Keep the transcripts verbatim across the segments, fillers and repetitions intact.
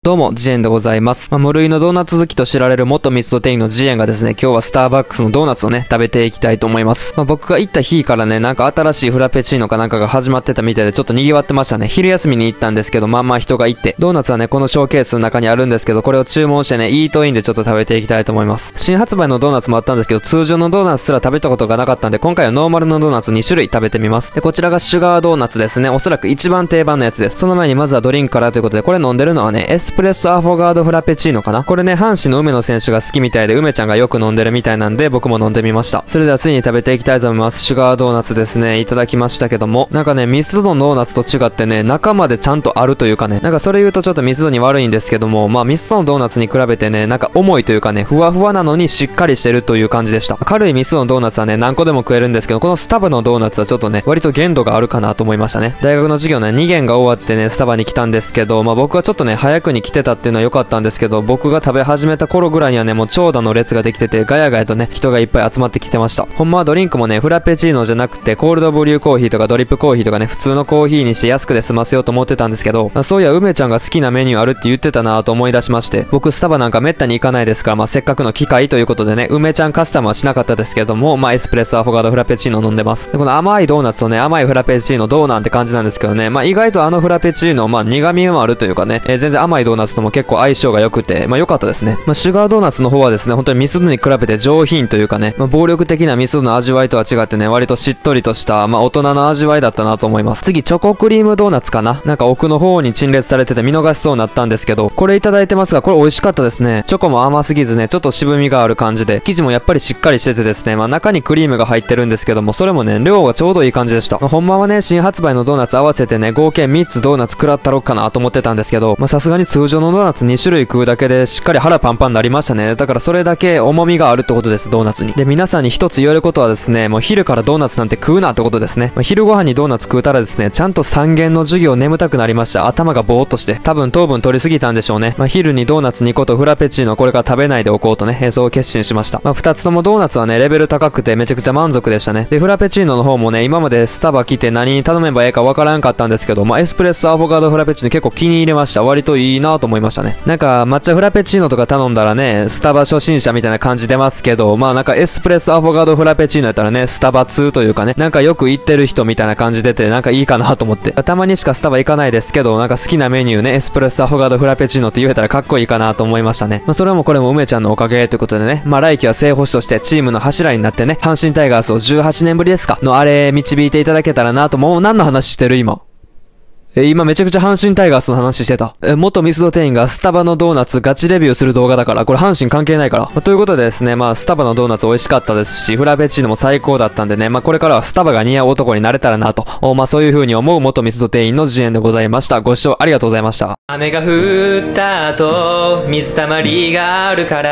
どうも、ジエンでございます。まあ、無類のドーナツ好きと知られる元ミスド店員のジエンがですね、今日はスターバックスのドーナツをね、食べていきたいと思います。まあ、僕が行った日からね、なんか新しいフラペチーノかなんかが始まってたみたいでちょっと賑わってましたね。昼休みに行ったんですけど、まあまあ人がいて、ドーナツはね、このショーケースの中にあるんですけど、これを注文してね、イートインでちょっと食べていきたいと思います。新発売のドーナツもあったんですけど、通常のドーナツすら食べたことがなかったんで、今回はノーマルのドーナツに種類食べてみます。で、こちらがシュガードーナツですね。おそらく一番定番のやつです。その前にまずはドリンクからということで、これ飲んでるのはね、エスプレッソアフォガードフラペチーノかな。これね、阪神の梅野選手が好きみたいで、梅ちゃんがよく飲んでるみたいなんで、僕も飲んでみました。それではついに食べていきたいと思います。シュガードーナツですね。いただきましたけども、なんかね、ミスドのドーナツと違ってね、中までちゃんとあるというかね、なんかそれ言うとちょっとミスドに悪いんですけども、まあミスドのドーナツに比べてね、なんか重いというかね、ふわふわなのにしっかりしてるという感じでした。軽いミスドのドーナツはね、何個でも食えるんですけど、このスタバのドーナツはちょっとね、割と限度があるかなと思いましたね。大学の授業ね、に限が終わってね、スタバに来たんですけど、まあ僕はちょっとね、早くに来てたっていうのは良かったんですけど、僕が食べ始めた頃ぐらいにはね、もう長蛇の列ができてて、ガヤガヤとね、人がいっぱい集まってきてました。ほんまはドリンクもね、フラペチーノじゃなくて、コールドブリューコーヒーとかドリップコーヒーとかね、普通のコーヒーにして安くで済ませようと思ってたんですけど、まあ、そういや、梅ちゃんが好きなメニューあるって言ってたなぁと思い出しまして、僕スタバなんかめったに行かないですから、まあせっかくの機会ということでね、梅ちゃんカスタムはしなかったですけども、まあエスプレッソアフォガードフラペチーノ飲んでます。で、この甘いドーナツとね、甘いフラペチーノどうなんて感じなんですけどね、まあ意外とあのフラペチーノ、まあ苦味もあるというかね、えー、全然甘いドーナツとも結構相性が良くて、まあ良かったですね。まあシュガードーナツの方はですね、本当にミスドに比べて上品というかね、まあ暴力的なミスドの味わいとは違ってね、割としっとりとした、まあ大人の味わいだったなと思います。次、チョコクリームドーナツかな、なんか奥の方に陳列されてて見逃しそうになったんですけど、これいただいてますが、これ美味しかったですね。チョコも甘すぎずね、ちょっと渋みがある感じで、生地もやっぱりしっかりしててですね、まあ中にクリームが入ってるんですけども、それもね、量がちょうどいい感じでした。まあ、ほんまはね、新発売のドーナツ合わせてね、合計みっつドーナツ食らったろっかなと思ってたんですけど、まあさすがに通常のドーナツに種類食うだけでしっかり腹パンパンになりましたね。だからそれだけ重みがあるってことです、ドーナツに。で、皆さんに一つ言えることはですね、もう昼からドーナツなんて食うなってことですね。まあ、昼ご飯にドーナツ食うたらですね、ちゃんとさん限の授業眠たくなりました。頭がぼーっとして、多分糖分取りすぎたんでしょうね。まあ、昼にドーナツにことフラペチーノこれから食べないでおこうとね、そう決心しました。まあ、ふたつともドーナツはね、レベル高くてめちゃくちゃ満足でしたね。で、フラペチーノの方もね、今までスタバ来て何に頼めばええかわからんかったんですけど、まあ、エスプレッソアフォガードフラペチーノ結構気に入れました。割といいなと思いましたね。なんか、抹茶フラペチーノとか頼んだらね、スタバ初心者みたいな感じ出ますけど、まあなんかエスプレッソアフォガードフラペチーノやったらね、スタバ通というかね、なんかよく行ってる人みたいな感じ出て、なんかいいかなと思って。たまにしかスタバ行かないですけど、なんか好きなメニューね、エスプレッソアフォガードフラペチーノって言えたらかっこいいかなと思いましたね。まあそれもこれも梅ちゃんのおかげということでね、まあ来季は正捕手としてチームの柱になってね、阪神タイガースをじゅうはちねんぶりですかのあれ導いていただけたらなと。もう何の話してる今。え、今めちゃくちゃ阪神タイガースの話してた。え、元ミスド店員がスタバのドーナツガチレビューする動画だから、これ阪神関係ないから。まあ、ということでですね、まあスタバのドーナツ美味しかったですし、フラペチーノも最高だったんでね、まあこれからはスタバが似合う男になれたらなと、まあそういう風に思う元ミスド店員のジエンでございました。ご視聴ありがとうございました。雨が降った後、水たまりがあるから、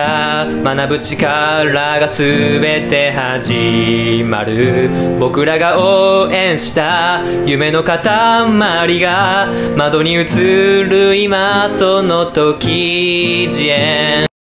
学ぶ力がすべて始まる。僕らが応援した夢の塊が窓に映る今その時、ジエン